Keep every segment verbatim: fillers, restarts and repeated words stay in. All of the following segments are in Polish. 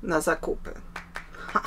na zakupy. Ha.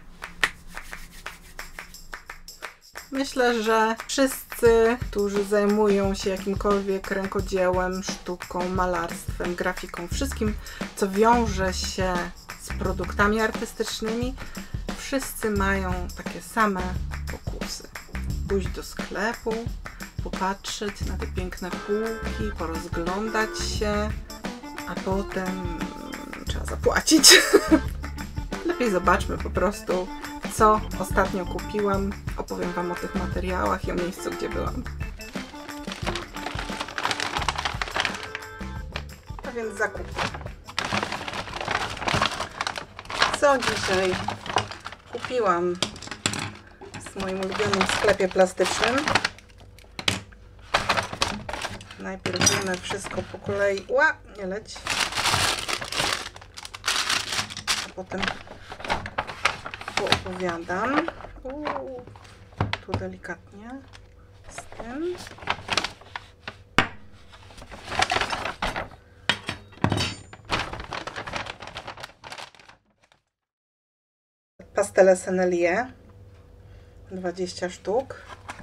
Myślę, że wszyscy, którzy zajmują się jakimkolwiek rękodziełem, sztuką, malarstwem, grafiką, wszystkim, co wiąże się z produktami artystycznymi, wszyscy mają takie same pokusy. Pójść do sklepu, popatrzeć na te piękne półki, porozglądać się, a potem trzeba zapłacić. Lepiej zobaczmy po prostu, co ostatnio kupiłam. Opowiem Wam o tych materiałach i o miejscu, gdzie byłam. A więc zakupy. Co dzisiaj kupiłam w moim ulubionym sklepie plastycznym? Najpierw wiemy wszystko po kolei. Ła, nie leć. A potem poopowiadam. Uuu, tu delikatnie z tym. Pastele Sennelier, dwadzieścia sztuk.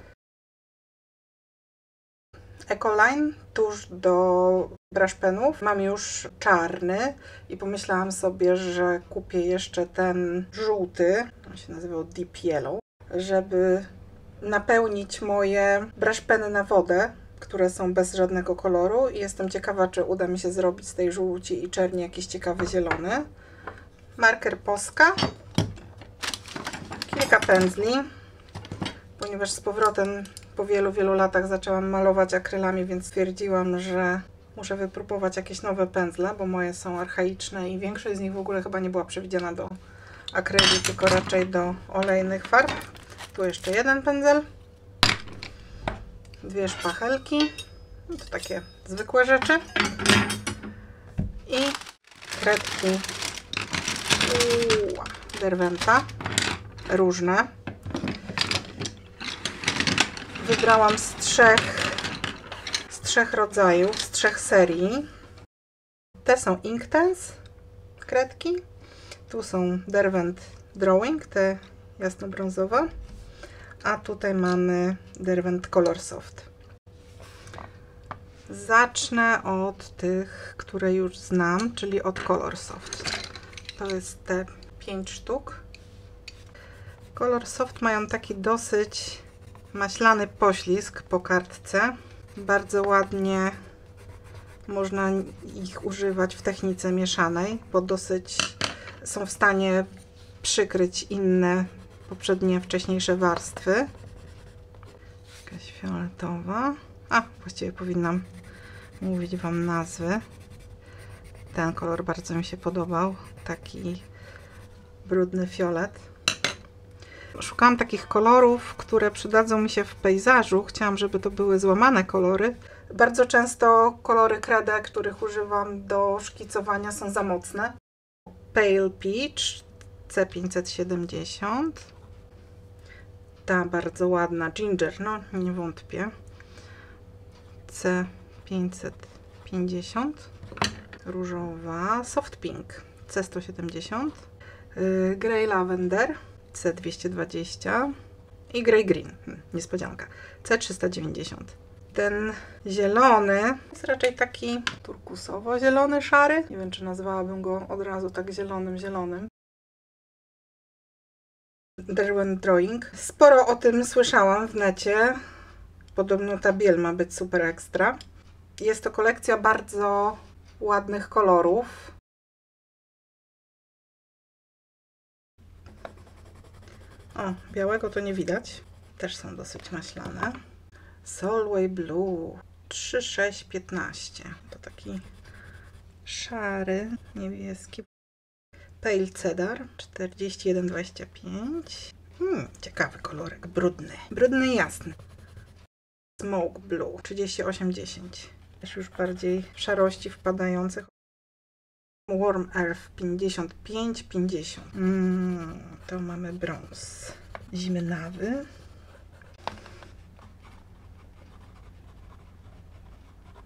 Ecoline, tusz do brush penów. Mam już czarny i pomyślałam sobie, że kupię jeszcze ten żółty, on się nazywał Deep Yellow, żeby napełnić moje brush peny na wodę, które są bez żadnego koloru i jestem ciekawa, czy uda mi się zrobić z tej żółci i czerni jakiś ciekawy zielony. Marker Posca, kilka pędzli, ponieważ z powrotem po wielu, wielu latach zaczęłam malować akrylami, więc stwierdziłam, że muszę wypróbować jakieś nowe pędzle, bo moje są archaiczne i większość z nich w ogóle chyba nie była przewidziana do akryli, tylko raczej do olejnych farb. Tu jeszcze jeden pędzel, dwie szpachelki, no to takie zwykłe rzeczy i kredki Derwenta, różne. Wybrałam z trzech, z trzech rodzajów, z trzech serii. Te są Inktense kredki. Tu są Derwent Drawing, te jasno-brązowe. A tutaj mamy Derwent Color Soft. Zacznę od tych, które już znam, czyli od Color Soft. To jest te pięć sztuk. Color Soft mają taki dosyć maślany poślizg po kartce. Bardzo ładnie można ich używać w technice mieszanej, bo dosyć są w stanie przykryć inne poprzednie, wcześniejsze warstwy. Jakaś fioletowa. A, właściwie powinnam mówić Wam nazwy. Ten kolor bardzo mi się podobał. Taki brudny fiolet. Szukałam takich kolorów, które przydadzą mi się w pejzażu. Chciałam, żeby to były złamane kolory. Bardzo często kolory kredek, których używam do szkicowania, są za mocne. Pale Peach C pięćset siedemdziesiąt. Ta bardzo ładna Ginger, no nie wątpię. C pięćset pięćdziesiąt. Różowa Soft Pink C sto siedemdziesiąt. Yy, Grey Lavender C dwieście dwadzieścia i Grey Green, hmm, niespodzianka, C trzysta dziewięćdziesiąt. Ten zielony jest raczej taki turkusowo-zielony, szary. Nie wiem, czy nazwałabym go od razu tak zielonym, zielonym. Derwent Drawing. Sporo o tym słyszałam w necie. Podobno ta biel ma być super ekstra. Jest to kolekcja bardzo ładnych kolorów. O, białego to nie widać. Też są dosyć maślane. Solway Blue trzy sześć piętnaście. To taki szary, niebieski. Pale Cedar czterdzieści jeden dwadzieścia pięć. Hmm, ciekawy kolorek, brudny. Brudny i jasny. Smoke Blue trzydzieści osiem dziesięć. Też już bardziej w szarości wpadających. Warm Earth pięćdziesiąt pięć pięćdziesiąt. Mm, to mamy brąz zimnawy.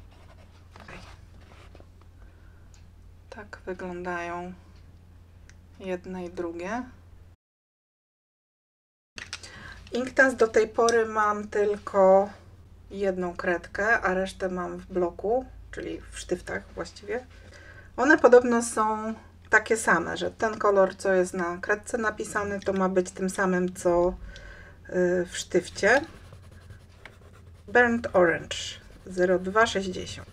Tak wyglądają jedne i drugie. Inktense do tej pory mam tylko jedną kredkę, a resztę mam w bloku, czyli w sztyftach właściwie. One podobno są takie same, że ten kolor, co jest na kredce napisany, to ma być tym samym, co w sztywcie. Burnt Orange zero dwa sześćdziesiąt.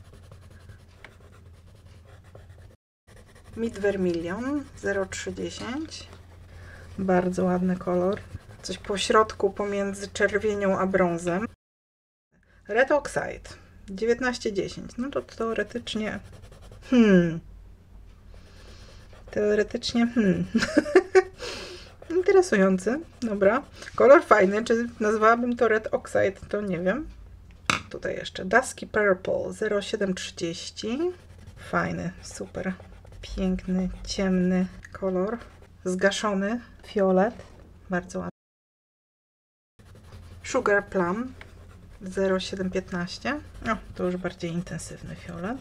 Mid Vermilion zero trzy dziesięć. Bardzo ładny kolor. Coś po środku pomiędzy czerwienią a brązem. Red Oxide dziewiętnaście dziesięć. No to teoretycznie... Hmm... Teoretycznie... Hmm... Interesujący. Dobra. Kolor fajny. Czy nazwałabym to Red Oxide? To nie wiem. Tutaj jeszcze Dusky Purple zero siedem trzydzieści. Fajny. Super. Piękny, ciemny kolor. Zgaszony fiolet. Bardzo ładny. Sugar Plum zero siedem piętnaście. O, to już bardziej intensywny fiolet.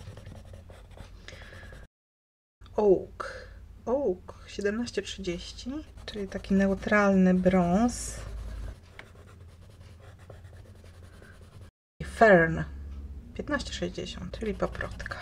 Oak. Oak siedemnaście trzydzieści, czyli taki neutralny brąz. I Fern piętnaście sześćdziesiąt, czyli paprotka.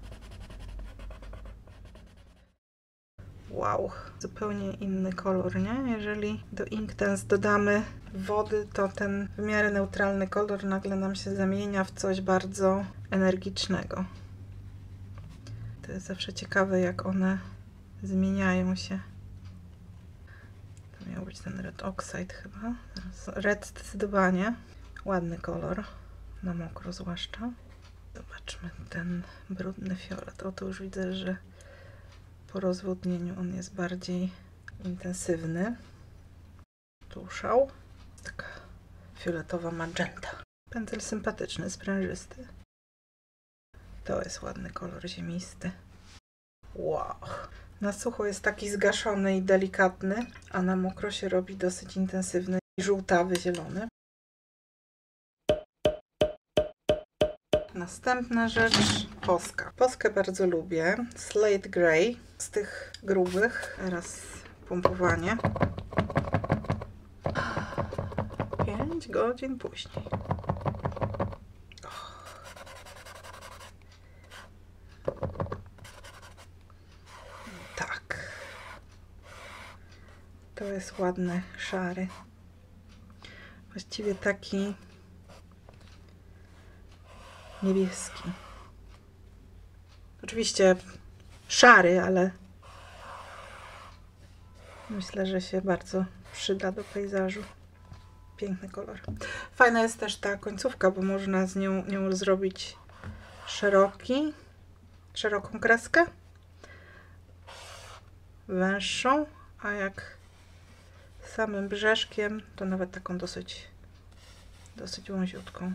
Wow, zupełnie inny kolor, nie? Jeżeli do Inktense dodamy wody, to ten w miarę neutralny kolor nagle nam się zamienia w coś bardzo energicznego. To jest zawsze ciekawe, jak one zmieniają się. To miał być ten Red Oxide chyba. Red zdecydowanie. Ładny kolor. Na mokro zwłaszcza. Zobaczmy ten brudny fiolet. O, to już widzę, że po rozwodnieniu on jest bardziej intensywny. Tu szał. Taka fioletowa magenta. Pędzel sympatyczny, sprężysty. To jest ładny kolor ziemisty. Wow. Na sucho jest taki zgaszony i delikatny, a na mokro się robi dosyć intensywny i żółtawy, zielony. Następna rzecz, poskę. Poskę bardzo lubię. Slate Grey z tych grubych. Teraz pompowanie. pięć godzin później. Tak. To jest ładny, szary. Właściwie taki niebieski. Oczywiście szary, ale myślę, że się bardzo przyda do pejzażu. Piękny kolor. Fajna jest też ta końcówka, bo można z nią, nią zrobić szeroki, szeroką kreskę, węższą, a jak samym brzeszkiem, to nawet taką dosyć, dosyć wąziutką.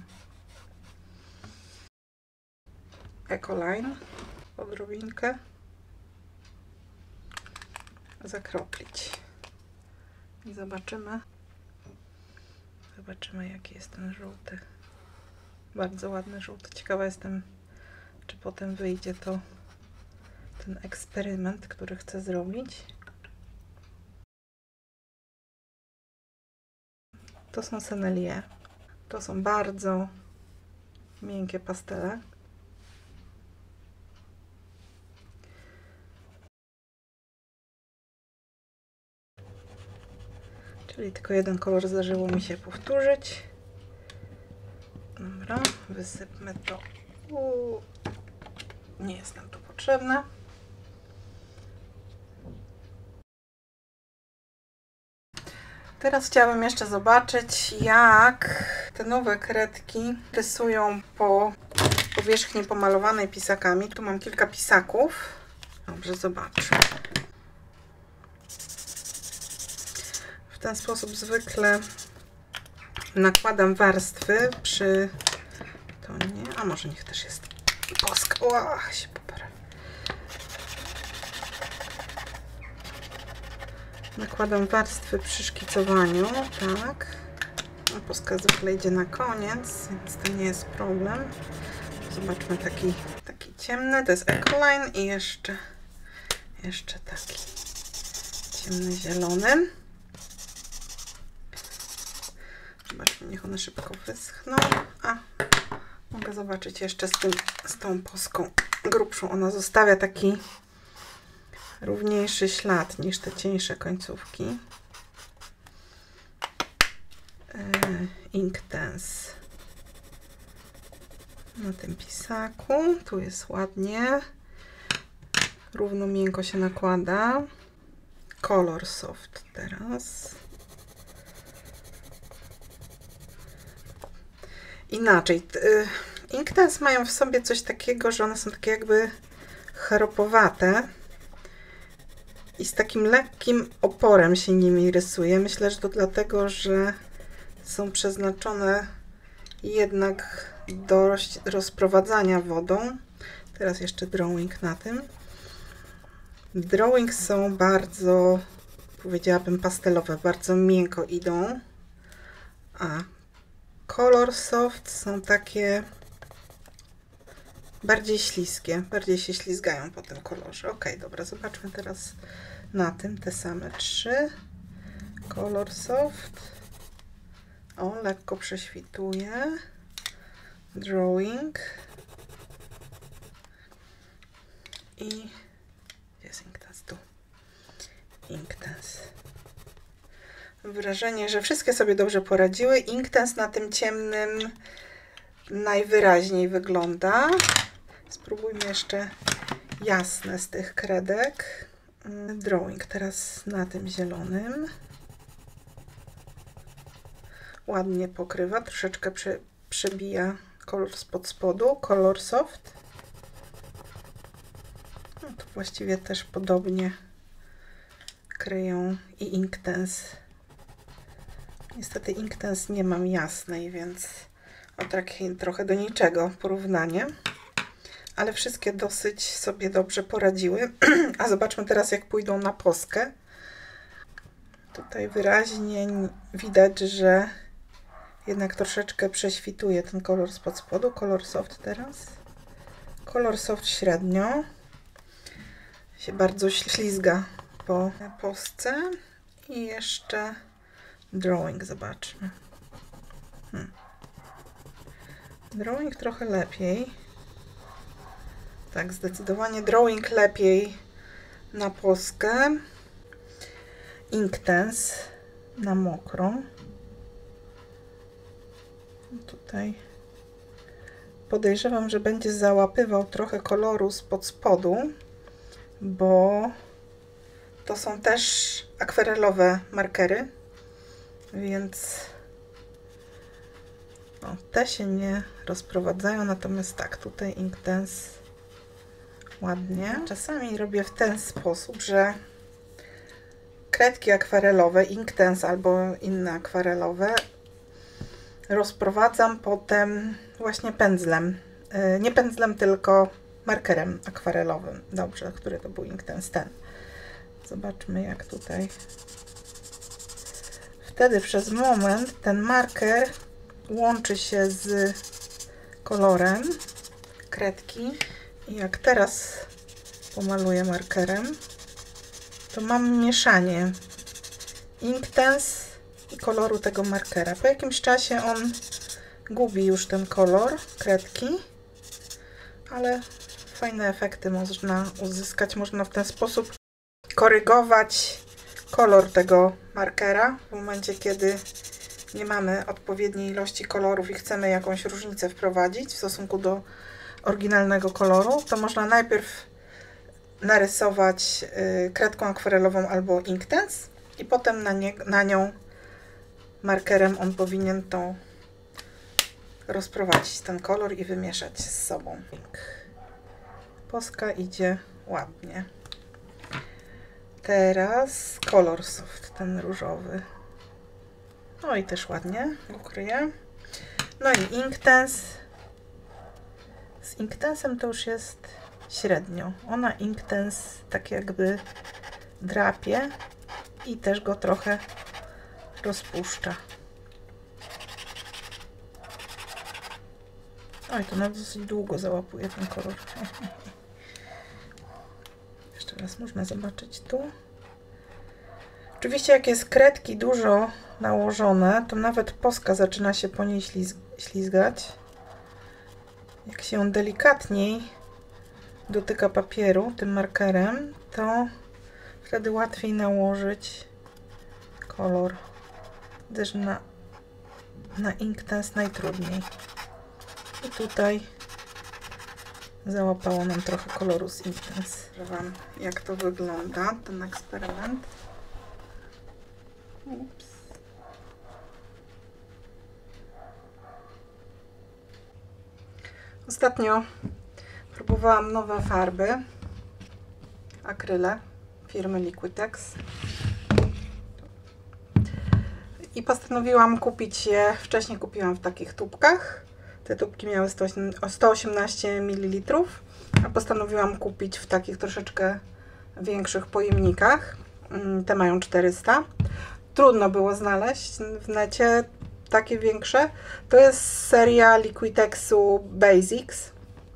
Ecoline, odrobinkę, zakroplić i zobaczymy, zobaczymy jaki jest ten żółty. Bardzo ładny żółty. Ciekawa jestem, czy potem wyjdzie to ten eksperyment, który chcę zrobić. To są Sennelier. To są bardzo miękkie pastele. Czyli tylko jeden kolor zdarzyło mi się powtórzyć. Dobra, wysypmy to. Uuu, nie jest nam to potrzebne. Teraz chciałabym jeszcze zobaczyć, jak te nowe kredki rysują po powierzchni pomalowanej pisakami. Tu mam kilka pisaków. Dobrze, zobaczmy. W ten sposób zwykle nakładam warstwy przy tonie, a może niech też jest poska. Ła, się poparę. Nakładam warstwy przy szkicowaniu, tak. A poska zwykle idzie na koniec, więc to nie jest problem. Zobaczmy taki, taki ciemny, to jest Ecoline i jeszcze, jeszcze taki. ciemnozielonym. Zobaczmy, niech one szybko wyschną. A, mogę zobaczyć jeszcze z, tym, z tą poską grubszą. Ona zostawia taki równiejszy ślad niż te cieńsze końcówki. Yy, Inktense na tym pisaku. Tu jest ładnie. Równo miękko się nakłada. Colorsoft teraz. Inaczej. Inktense mają w sobie coś takiego, że one są takie jakby chropowate i z takim lekkim oporem się nimi rysuje. Myślę, że to dlatego, że są przeznaczone jednak do rozprowadzania wodą. Teraz jeszcze drawing na tym. Drawing są bardzo, powiedziałabym, pastelowe, bardzo miękko idą, a Colorsoft są takie bardziej śliskie, bardziej się ślizgają po tym kolorze. Ok, dobra, zobaczmy teraz na tym te same trzy. Colorsoft. O, lekko prześwituje. Drawing. I jest Inktense tu. Inktense. Wrażenie, że wszystkie sobie dobrze poradziły. Inktense na tym ciemnym najwyraźniej wygląda. Spróbujmy jeszcze jasne z tych kredek. Drawing teraz na tym zielonym. Ładnie pokrywa, troszeczkę prze, przebija kolor spod spodu. Colorsoft. No to właściwie też podobnie kryją i Inktense. Niestety Inktense nie mam jasnej, więc o takie trochę do niczego porównanie. Ale wszystkie dosyć sobie dobrze poradziły. A zobaczmy teraz, jak pójdą na poskę. Tutaj wyraźnie widać, że jednak troszeczkę prześwituje ten kolor spod spodu. Colorsoft teraz. Colorsoft średnio. Się bardzo ślizga po posce. I jeszcze drawing, zobaczmy. Hmm. Drawing trochę lepiej. Tak, zdecydowanie drawing lepiej na poskę. Inktense na mokrą. Tutaj podejrzewam, że będzie załapywał trochę koloru spod spodu, bo to są też akwarelowe markery, więc no, te się nie rozprowadzają, natomiast tak, tutaj Inktense ładnie. Czasami robię w ten sposób, że kredki akwarelowe, Inktense albo inne akwarelowe rozprowadzam potem właśnie pędzlem. Nie pędzlem, tylko markerem akwarelowym. Dobrze, który to był Inktense? Ten. Zobaczmy, jak tutaj. Wtedy przez moment ten marker łączy się z kolorem kredki. I jak teraz pomaluję markerem, to mam mieszanie Inktense i koloru tego markera. Po jakimś czasie on gubi już ten kolor kredki, ale fajne efekty można uzyskać. Można w ten sposób korygować kolor tego markera w momencie, kiedy nie mamy odpowiedniej ilości kolorów i chcemy jakąś różnicę wprowadzić w stosunku do oryginalnego koloru, to można najpierw narysować kredką akwarelową albo Inktense i potem na, nie, na nią markerem on powinien to rozprowadzić, ten kolor, i wymieszać z sobą. Poska idzie ładnie. Teraz Colorsoft, ten różowy. No i też ładnie ukryje. No i Inktense. Z Inktensem to już jest średnio. Ona Inktense tak jakby drapie i też go trochę rozpuszcza. Oj, to na dosyć długo załapuje ten kolor. Jeszcze raz można zobaczyć tu. Oczywiście jak jest kredki dużo nałożone, to nawet poska zaczyna się po niej ślizg ślizgać. Jak się delikatniej dotyka papieru tym markerem, to wtedy łatwiej nałożyć kolor, gdyż na, na Inktense najtrudniej. I tutaj załapało nam trochę koloru z Inktense. Pokażę Wam, jak to wygląda, ten eksperyment. Ups. Ostatnio próbowałam nowe farby, akryle firmy Liquitex i postanowiłam kupić je. Wcześniej kupiłam w takich tubkach. Te tubki miały sto osiemnaście mililitrów, a postanowiłam kupić w takich troszeczkę większych pojemnikach. Te mają czterysta. Trudno było znaleźć w necie takie większe. To jest seria Liquitexu Basics.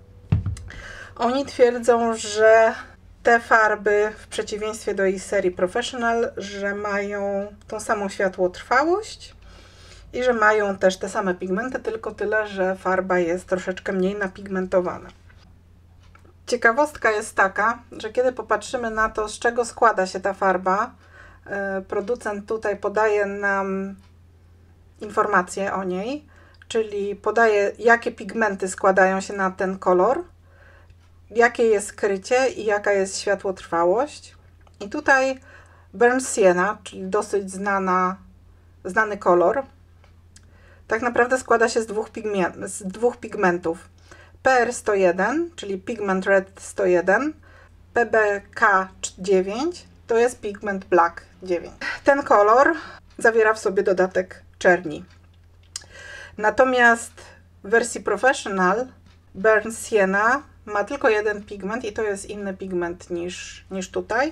Oni twierdzą, że te farby, w przeciwieństwie do ich serii Professional, że mają tą samą światłotrwałość i że mają też te same pigmenty, tylko tyle, że farba jest troszeczkę mniej napigmentowana. Ciekawostka jest taka, że kiedy popatrzymy na to, z czego składa się ta farba, producent tutaj podaje nam informacje o niej, czyli podaje, jakie pigmenty składają się na ten kolor, jakie jest krycie i jaka jest światłotrwałość. I tutaj Burnt Sienna, czyli dosyć znana, znany kolor, tak naprawdę składa się z dwóch, pigment, z dwóch pigmentów. P R sto jeden, czyli Pigment Red sto jeden, P B K dziewięć, to jest Pigment Black dziewięć. Ten kolor zawiera w sobie dodatek czerni. Natomiast w wersji Professional Burnt Sienna ma tylko jeden pigment i to jest inny pigment niż, niż tutaj.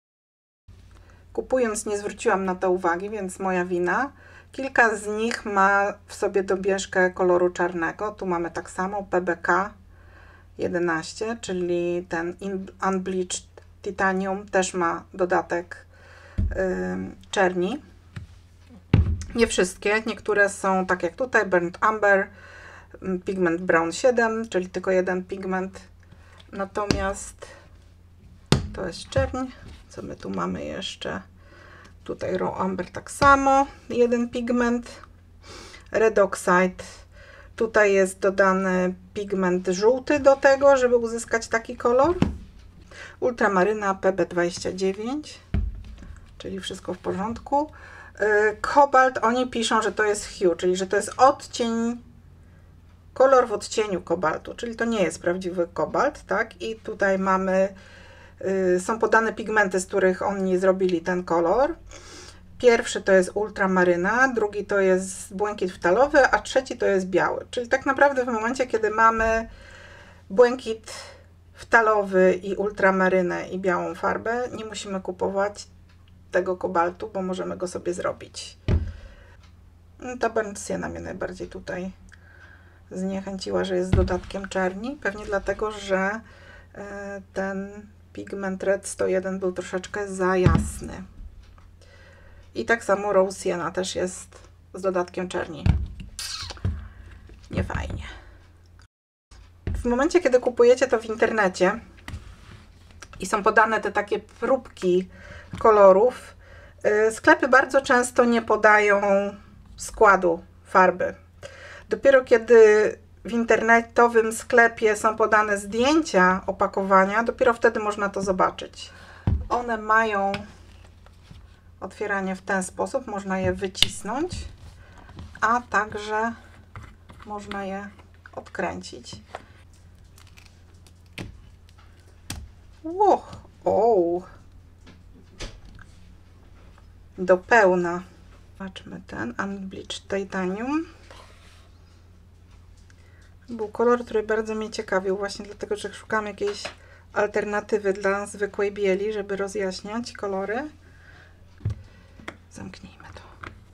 Kupując nie zwróciłam na to uwagi, więc moja wina. Kilka z nich ma w sobie dobieżkę koloru czarnego. Tu mamy tak samo P B K jedenaście, czyli ten Unbleached Titanium też ma dodatek yy, czerni. Nie wszystkie, niektóre są tak jak tutaj, Burnt Umber, Pigment Brown siedem, czyli tylko jeden pigment. Natomiast to jest czerń. Co my tu mamy jeszcze? Tutaj Raw Umber tak samo, jeden pigment. Red Oxide. Tutaj jest dodany pigment żółty do tego, żeby uzyskać taki kolor. Ultramaryna P B dwadzieścia dziewięć, czyli wszystko w porządku. Kobalt, oni piszą, że to jest hue, czyli że to jest odcień, kolor w odcieniu kobaltu, czyli to nie jest prawdziwy kobalt, tak? I tutaj mamy, y, są podane pigmenty, z których oni zrobili ten kolor. Pierwszy to jest ultramaryna, drugi to jest błękit wtalowy, a trzeci to jest biały. Czyli tak naprawdę w momencie, kiedy mamy błękit wtalowy i ultramarynę i białą farbę, nie musimy kupować tego kobaltu, bo możemy go sobie zrobić. Ta Burnt Sienna mnie najbardziej tutaj zniechęciła, że jest z dodatkiem czerni. Pewnie dlatego, że ten pigment Red sto jeden był troszeczkę za jasny. I tak samo Raw Sienna też jest z dodatkiem czerni. Nie fajnie. W momencie, kiedy kupujecie to w internecie i są podane te takie próbki kolorów, sklepy bardzo często nie podają składu farby. Dopiero kiedy w internetowym sklepie są podane zdjęcia opakowania, dopiero wtedy można to zobaczyć. One mają otwieranie w ten sposób, można je wycisnąć, a także można je odkręcić. Ło, o, do pełna. Zobaczmy ten Unbleached Titanium. Był kolor, który bardzo mnie ciekawił, właśnie dlatego, że szukam jakiejś alternatywy dla zwykłej bieli, żeby rozjaśniać kolory. Zamknijmy to.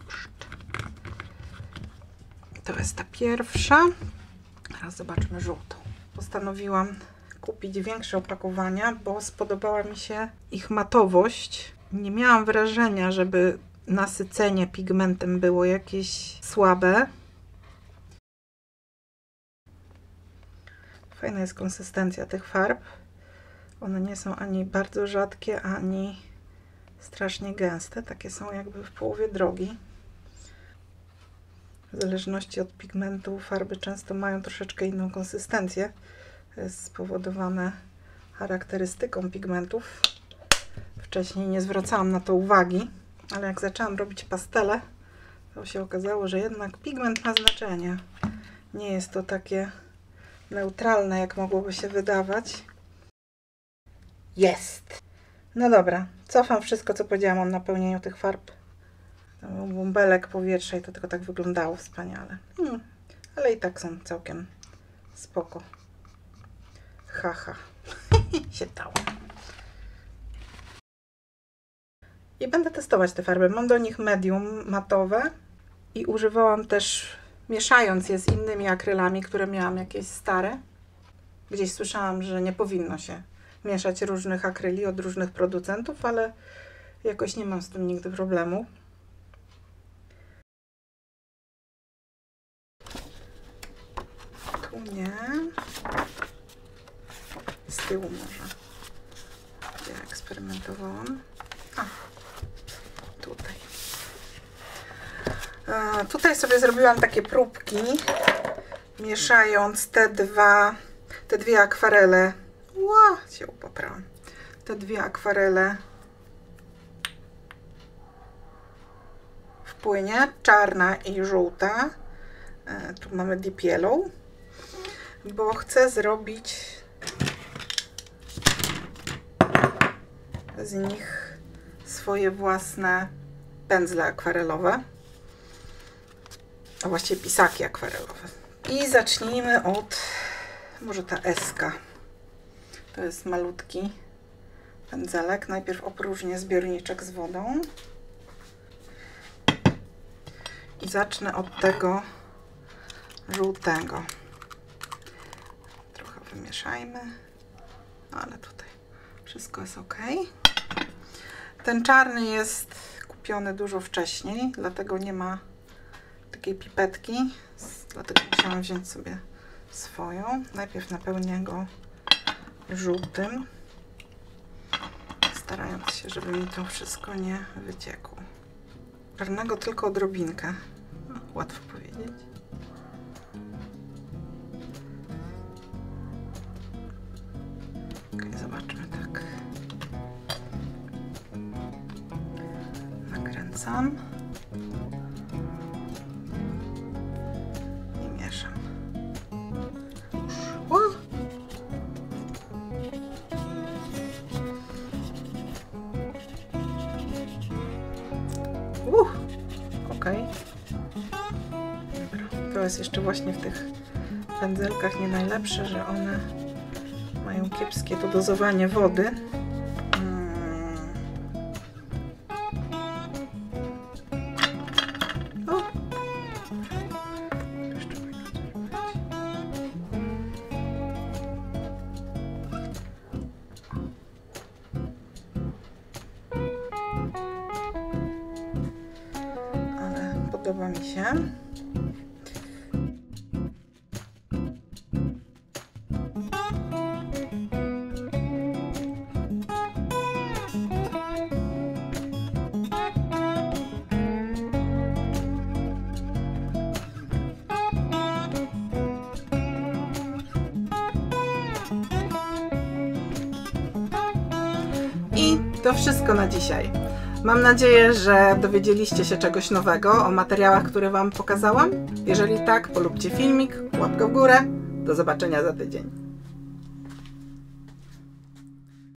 To jest ta pierwsza. Teraz zobaczmy żółtą. Postanowiłam kupić większe opakowania, bo spodobała mi się ich matowość. nie miałam wrażenia, żeby nasycenie pigmentem było jakieś słabe. Fajna jest konsystencja tych farb. One nie są ani bardzo rzadkie, ani strasznie gęste. Takie są jakby w połowie drogi. W zależności od pigmentu farby często mają troszeczkę inną konsystencję. To jest spowodowane charakterystyką pigmentów. Wcześniej nie zwracałam na to uwagi, ale jak zaczęłam robić pastele, to się okazało, że jednak pigment ma znaczenie. Nie jest to takie neutralne, jak mogłoby się wydawać. Jest! No dobra, cofam wszystko, co powiedziałam o napełnieniu tych farb. Tam był bąbelek powietrza i to tylko tak wyglądało wspaniale. Hmm, ale i tak są całkiem spoko. Haha, się dało. I będę testować te farby. Mam do nich medium matowe i używałam też, mieszając je z innymi akrylami, które miałam jakieś stare. Gdzieś słyszałam, że nie powinno się mieszać różnych akryli od różnych producentów, ale jakoś nie mam z tym nigdy problemu. Tu nie. Z tyłu może. Ja eksperymentowałam. A, tutaj. A, tutaj sobie zrobiłam takie próbki, mieszając te dwa, te dwie akwarele. Ła, się upoprałam. Te dwie akwarele w płynie, czarna i żółta. E, tu mamy Deep Yellow, bo chcę zrobić z nich swoje własne pędzle akwarelowe, a właściwie pisaki akwarelowe. I zacznijmy od może ta eska. To jest malutki pędzelek. Najpierw opróżnię zbiorniczek z wodą i zacznę od tego żółtego. Trochę wymieszajmy, ale tutaj wszystko jest ok. Ten czarny jest kupiony dużo wcześniej, dlatego nie ma takiej pipetki, dlatego musiałam wziąć sobie swoją. Najpierw napełnię go żółtym, starając się, żeby mi to wszystko nie wyciekło. Czarnego tylko odrobinkę. No, łatwo powiedzieć. Ok, zobaczmy tak. Nakręcam i mieszam. O! Uh, ok. Dobra. To jest jeszcze właśnie w tych pędzelkach nie najlepsze, że one mają kiepskie to dozowanie wody. Hmm. O! Jeszcze powinno coś być. Ale podoba mi się. I to wszystko na dzisiaj. Mam nadzieję, że dowiedzieliście się czegoś nowego o materiałach, które Wam pokazałam. Jeżeli tak, polubcie filmik, łapkę w górę. Do zobaczenia za tydzień.